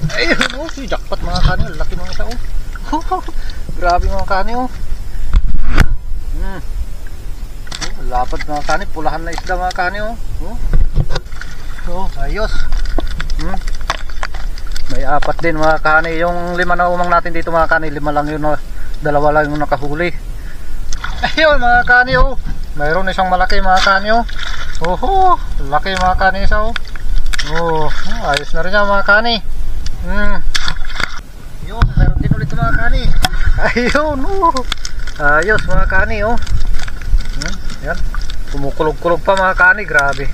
Ayun oh, si jackpot mga kani, laki mga isa oh. Grabe mga kani oh. Lapad mga kani, pulahan na isda mga kani oh. Oh, ayos. May apat din mga kani. Yung lima na umang natin dito mga kani, lima lang yun, dalawa lang yung nakahuli. Ayun mga kani oh. Mayroon isang malaki mga kani oh. Oho, laki mga kani isa oh. Oh, ayos na rin yan mga kani. Yun, mayroon din ulit mga kani. Ayun oh. Ayos mga kani oh. Yan, kumukulog-kulog pa mga kani, grabe.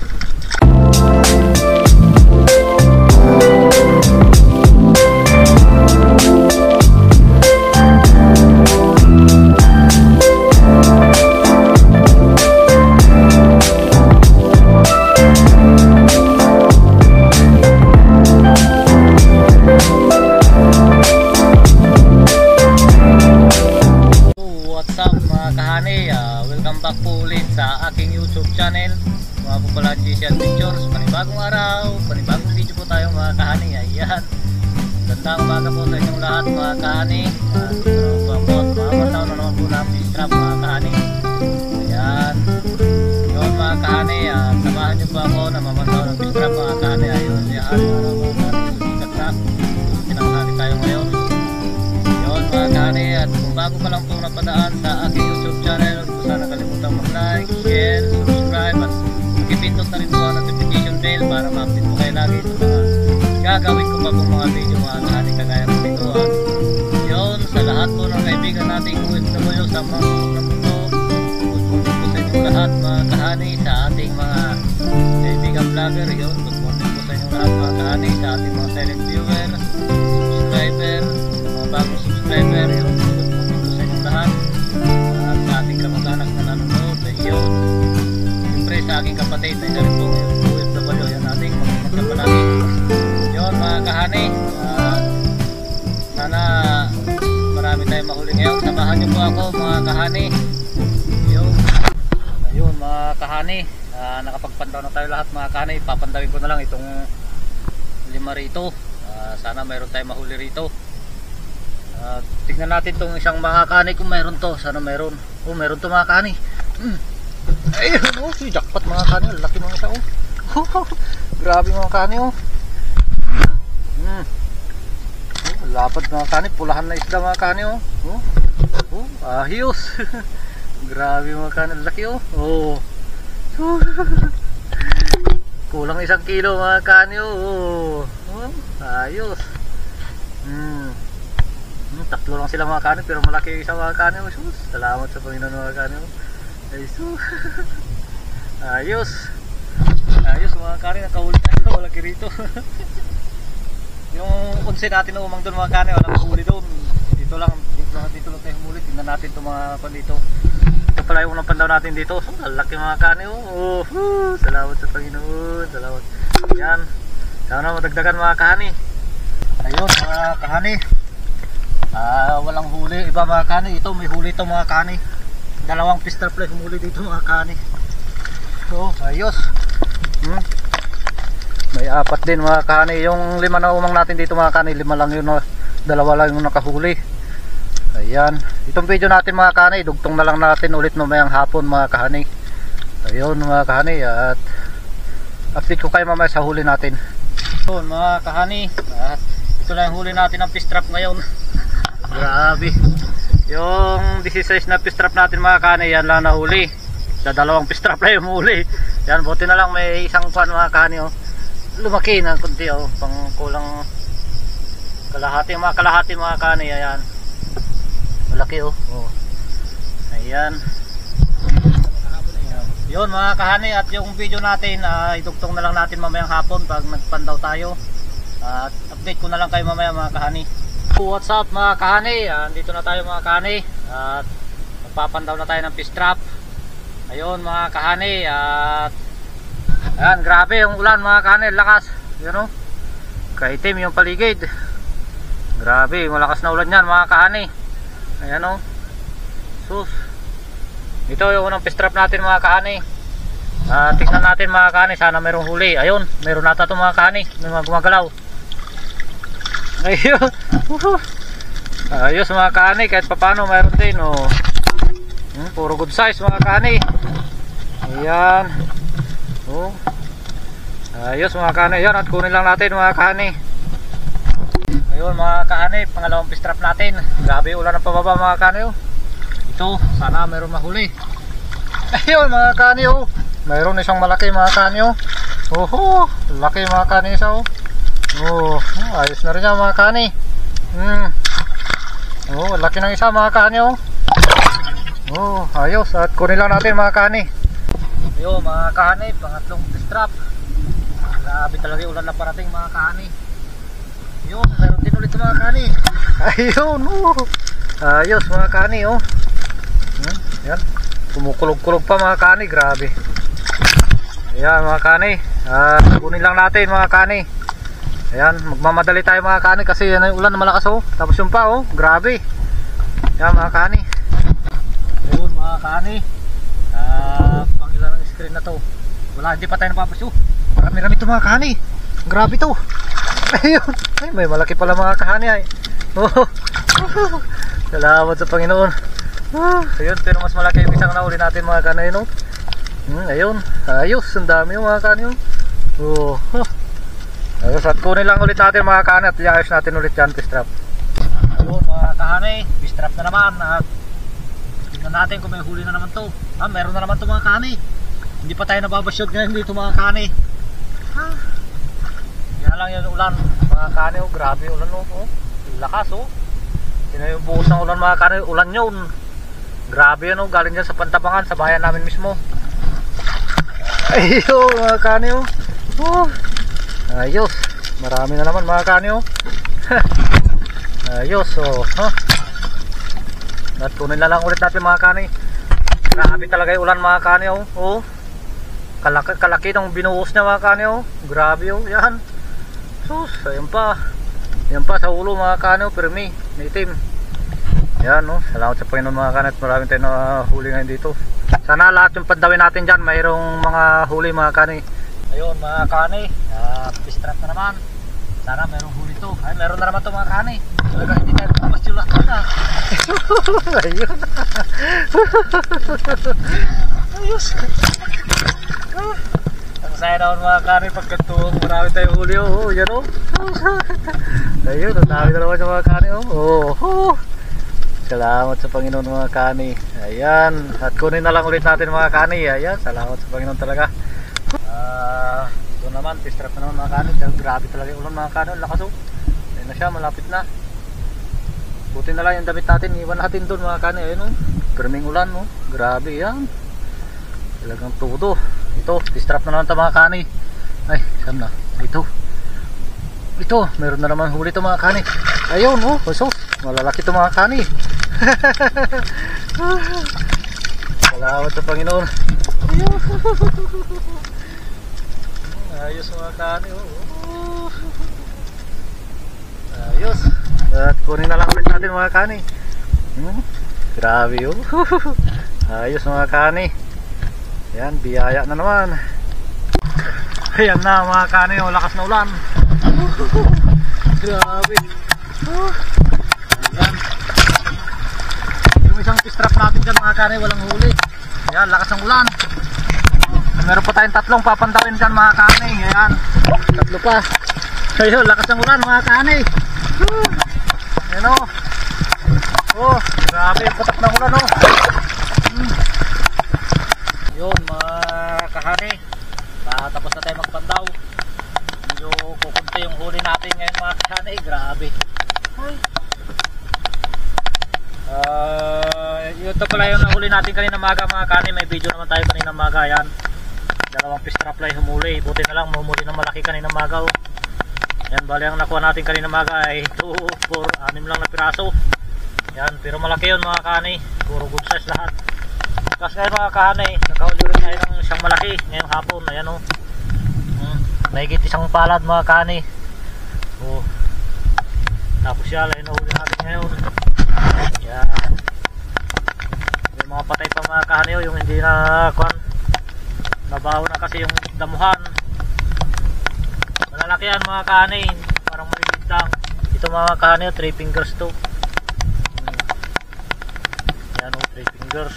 Welcome back po ulit sa aking YouTube channel, mga Pupalan GCL Pictures. Panibagong araw, panibagong video po tayo mga kahani. Ayan, gandang umaga po sa inyong lahat mga kahani. Mamataw na naman po na fish trap mga kahani. Ayan, yun mga kahani, samahan nyo po ako na mamataw ng fish trap mga kahani. Ayun, yan mga kahani, susikat na pinanghali tayo ngayon. Yun mga kahani, at kung bago pa lang po napadaan sa aking YouTube channel, sana kalimutan mag-like, share, subscribe, at mag-ipindot na rin po ang notification bell para ma-update po kayo lagi sa mga gagawin ko pa pong mga video mga kahani kagaya po dito. At yun, sa lahat po ng kaibigan nating OFW sa mga sulok na mundo, good morning po sa inyong lahat mga kahani, sa ating mga kaibigan vlogger. Yun, good morning po sa inyong lahat mga kahani, sa ating mga silent viewer, subscriber, mga bagong subscriber. Yun, good morning po sa inyong lahat. Sa ating kamag-anak na nanonood, yun, siyempre sa aking kapatid na isa rin po OFW, yan ating magkapalagi. Yun mga kahani, sana marami tayong mahuli ngayon. Samahan nyo po ako mga kahani. Ayun mga kahani, nakapagpandaw na tayo lahat mga kahani. Papandawin ko na lang itong lima rito. Sana mayroon tayong mahuli rito. Tignan natin itong isang mga kahani kung mayroon to. Sana mayroon. Oh, mayroon to mga kahani. Ayun oh, si jackpot mga kahani, laki mga isa oh. Grabe mga kahani oh. Lapad mga kahani, pulahan na isda mga kahani oh. Ayos. Grabe mga kahani, laki oh. Kulang 1 kilo mga kahani oh. Ayos. Tatlo lang sila mga kahani, pero malaki yung isang mga kahani oh. Salamat sa Panginoon mga kahani oh. Ayos. Ayos mga kahani, nakahuli tayo, malaki rito. Yung unse natin na umang doon mga kahani, walang huli doon. Dito lang tayo humuli. Tingnan natin itong mga pan dito. Ito pala yung unang pandaw natin dito. Malaki mga kahani oh. Salamat sa Panginoon. Salamat. Yan, sana madagdagan mga kahani. Ayun mga kahani, walang huli iba mga kahani. Ito may huli ito mga kahani. Dalawang pistol play humuli dito mga kahani. So ayos. May apat din mga kahani. Yung lima na umang natin dito mga kahani, lima lang yun, dalawa lang yung nakahuli. Ayan, itong video natin mga kahani, dugtong na lang natin ulit mamayang hapon mga kahani. Ayun mga kahani, at update ko kayo mamaya sa huli natin. So mga kahani, ito lang yung huli natin ng fish trap ngayon. Grabe, yung 16 na fish trap natin mga kahani, yan lang nahuli. Sa dalawang fish trap lang yung huli. Yan, buti na lang may isang pan mga kahani oh. Lumaki na kunti oh, pang kulang kalahati mga kahani. Ayan, malaki oh. Ayan. Yun mga kahani, at yung video natin idugtong na lang natin mamayang hapon pag nagpandaw tayo. At update ko na lang kayo mamaya mga kahani. What's up mga kahani, dito na tayo mga kahani, at magpapandaw na tayo ng fish trap. Ayun mga kahani, at ayan, grabe yung ulan mga kahani, lakas. Yan o, kaitim yung paligid. Grabe, malakas na ulan yan mga kahani. Ayan o, sus. Ito yung unang fish trap natin mga kahani. Tignan natin mga kahani, sana mayroong huli. Ayun, mayroon nata ito mga kahani, may mga gumagalaw. Ayun. Ayos mga kani, kahit papano mayroon din oh. Puro good size mga kani. Ayan. Oh. Ayos mga kani. Ayan, at kunin lang natin mga kani. Ayun mga kani, pangalawang fish trap natin. Grabe ulan ang pababa mga kani oh. Ito, sana mayroon mahuli. Ayun mga kani oh. Mayroon isang malaki mga kani oh. Oho, laki mga kani isa oh. Oh, ayos na rin yan mga kani. Oh, laki ng isa mga kani oh. Oh, ayos. At kunin lang natin mga kani. Ayun mga kani, pangatlong fish trap. Grabe talaga ulan na parating mga kani. Ayun, meron din ulit mga kani. Ayun oh. Ayos mga kani oh. Yan, kumukulog-kulog pa mga kani. Grabe. Ayan mga kani. Kunin lang natin mga kani. Ayan, magmamadali tayo mga kani kasi yan yung ulan na malakas oh. Tapos yung pa oh, grabe. Ayan mga kani. Ayun mga kani. Pangilan ng screen na to. Wala, hindi pa tayo napapasyo. Marami-rami ito mga kani. Grabe to. Ayun, ay, may malaki pala mga kahani ay. Oh. Salamat sa Panginoon. Ayun, pero mas malaki yung isang nauli natin mga kani no. Ayun, ayos, ang dami yung mga kani. Oh. Ayos, at kunin lang ulit natin mga kani at iayos natin ulit yan fish trap. Ayun mga kani, fish trap na naman. At tingnan natin kung may huli na naman to. Meron na naman to mga kani. Hindi pa tayo nababasyod ngayon dito mga kani. Yan lang yung ulan mga kani oh. Grabe ulan oh. Lakas oh. Sino yung buhos ng ulan mga kani? Ulan yun. Grabe yun oh. Galing dyan sa Pantabangan, sa bayan namin mismo. Ayun mga kani oh. Ayos. Marami na naman mga kani oh. Ayos oh. At kunin na lang ulit natin mga kani. Grabe talaga yung ulan mga kani oh. Kalaki ng binuhos niya mga kani oh. Grabe oh. Yan. Sus, ayan pa. Yan pa sa ulo mga kani oh. Permi, may itim. Yan oh. Salamat sa Panginoon mga kani. At maraming tayo na huli ngayon dito. Sana lahat yung pandawin natin dyan mayroong mga huli mga kani. Ayun mga kani, fish trap na naman. Sana mayroong huli to. Ay, meron na naman to mga kani. Talaga hindi tayo pumas yung lahat na. Ayun. Ayos. Ang saya naman mga kani pagkatuwang marami tayong huli oh. Yan oh. Ayun, ang dami na naman yung mga kani oh. Salamat sa Panginoon mga kani. Ayan, at kunin na lang ulit natin mga kani. Ayan, salamat sa Panginoon talaga. Ito naman, fish trap na naman mga kani. Grabe talaga yung ulan mga kani. Lakas oh. Ayan na siya, malapit na. Buti na lang yung damit natin. Iwan natin doon mga kani. Ayun oh. Perming ulan oh. Grabe yan. Talagang todo. Ito, fish trap na naman ito mga kani. Ay, saan na? Ito, meron na naman huli ito mga kani. Ayun oh, so, malalaki ito mga kani. Salamat sa Panginoon. Ayos mga kani oh. Ayos. At kunin na lang ulit natin mga kani. Grabe oh. Ayos mga kani. Yan, biyaya na naman. Ayan na mga kani oh, lakas na ulan. Grabe. Ayan. Yung isang fish trap natin dyan mga kani, walang huli. Ayan, lakas ng ulan. Meron pa tayong tatlong papandawin dyan mga kani. Ayan, tatlo pa. Ayun, lakas ng ulan mga kani. Ayan o. Oh, grabe yung patak ng ulan o. Yun mga kahani, tapos na tayo magpandaw. Medyo kukunti yung huli natin ngayon mga kahani. Grabe. Ito pala yung nahuli natin kanina maga mga kahani. May video naman tayo kanina maga. Yan, dalawang fish trap lang humuli. Buti na lang humuli ng malaki kanina maga oh. Yan, bali ang nakuha natin kanina maga ay 2, 4, 6 lang na piraso. Yan, pero malaki yun mga kahani. Puro good size lahat. Kasi ngayon mga kahani, nakahuli rin tayo ng isang malaki ngayong hapon. Ayan o. Mahigit isang palad mga kahani. Oh. Tapos yan, ayun nahuli natin ngayon. Yan. May mga patay pa mga kahani o, yung hindi na nabaho na kasi yung damuhan. Malalaki yan mga kahani, parang maliit lang. Ito mga kahani, 3 fingers to. Yan, 3 fingers.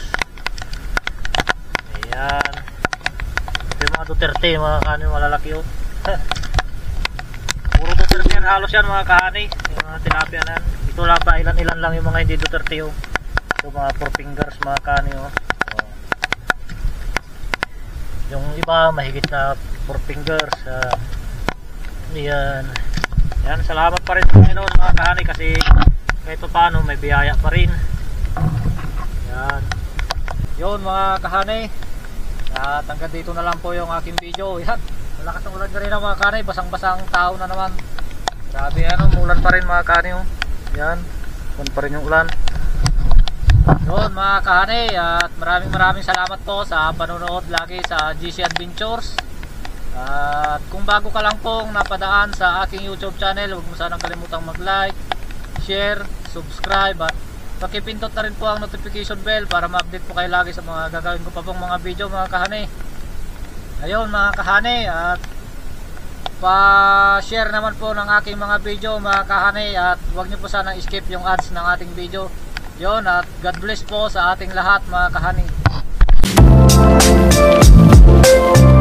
Ayan. Ito yung mga Duterte, mga kahani, malalaki oh. Puro Duterte yan, halos yan mga kahani. Yung mga tilapia na yan. Ito lang ba, ilan lang yung mga hindi Duterte oh. Ito mga 4 fingers mga kahani oh. Yung iba mahigit na 4 fingers. Ayan. Yan, salamat pa rin Panginoon mga kahani kasi kahit paano may biyaya pa rin. Yan. Yun mga kahani. At hanggang dito na lang po yung aking video. Yan. Malakas ang ulan na rin mga kahani. Basang-basang tao na naman. Grabe ulan pa rin mga kahani oh. Yan. Ulan pa rin yung ulan. Yun mga kahani. At maraming salamat po sa panonood lagi sa GC Adventures. At kung bago ka lang pong napadaan sa aking YouTube channel, huwag mo sanang kalimutang mag-like, share, subscribe at pakipindot na rin po ang notification bell para ma-update po kayo lagi sa mga gagawin ko pa pong mga video mga kahani. Ayun mga kahani, at pa-share naman po ng aking mga video mga kahani, at huwag niyo po sanang skip yung ads ng ating video. Yun, at God bless po sa ating lahat mga kahani.